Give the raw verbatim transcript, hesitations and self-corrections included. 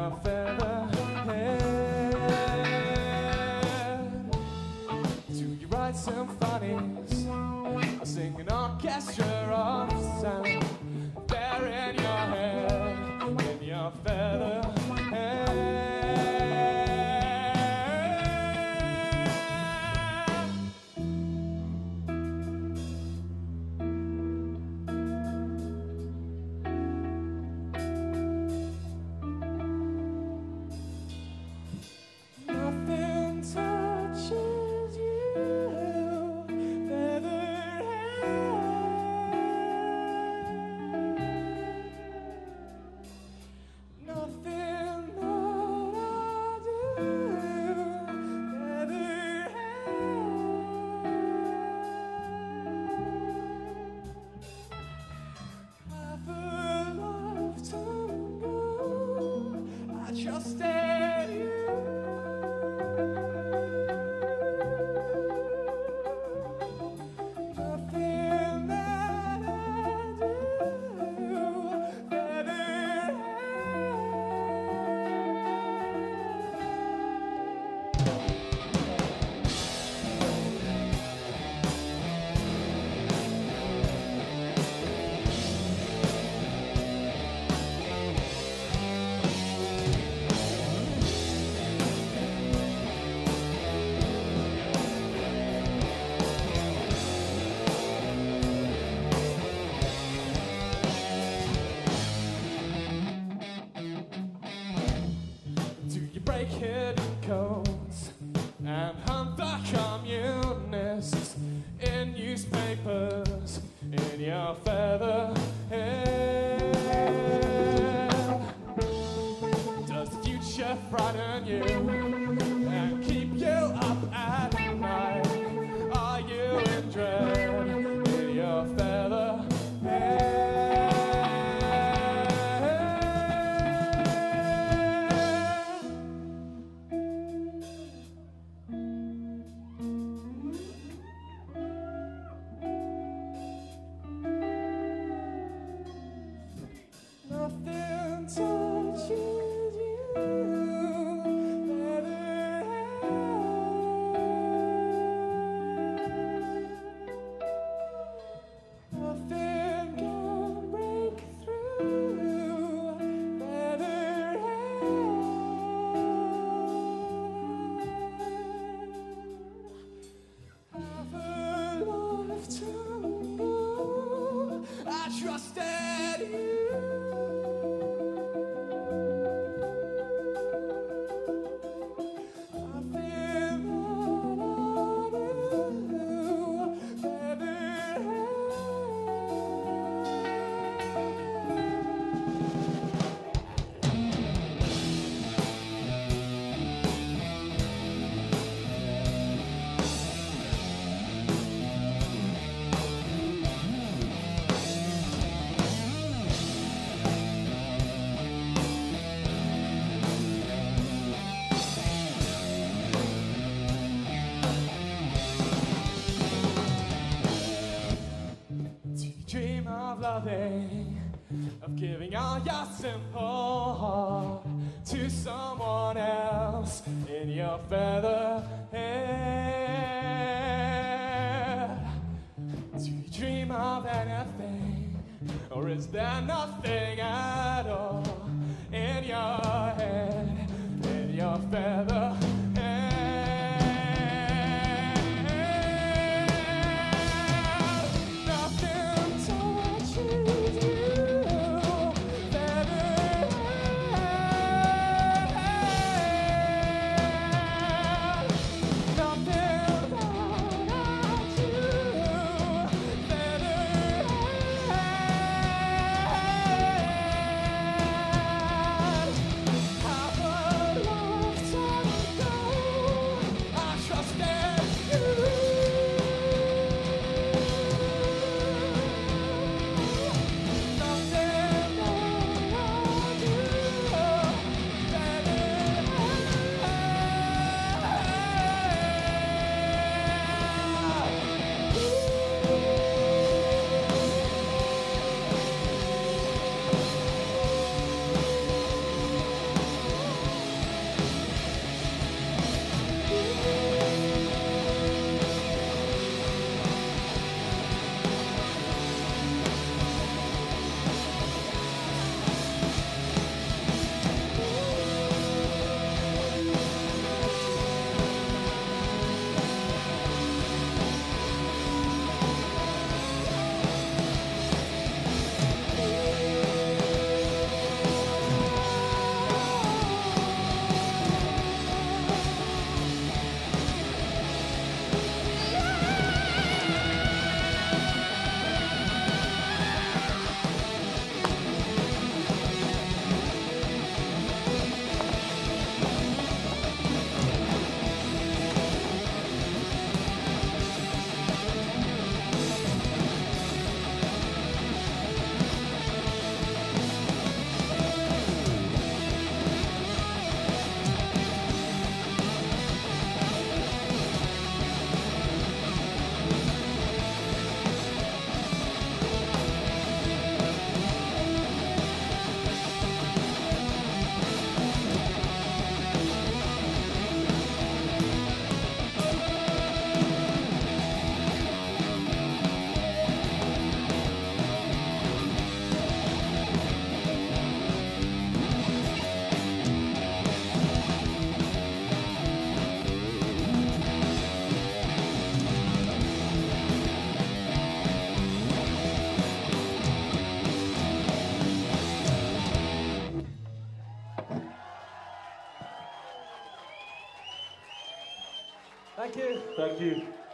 your featherhead. Do you write symphonies or sing an orchestra of sound? There in your head, in your featherhead. Just at you. Nothing that I do better break hidden codes and hunt the communists in newspapers in your featherhead. Does the future frighten you and keep you up at night? Are you in dread in your featherhead? Nothing touches you better. Nothing can break through better. Have a lifetime ago, I trusted you. Dream of loving, of giving all your simple heart to someone else in your featherhead. Do you dream of anything, or is there nothing at all in your head, in your featherhead? Thank you. Thank you.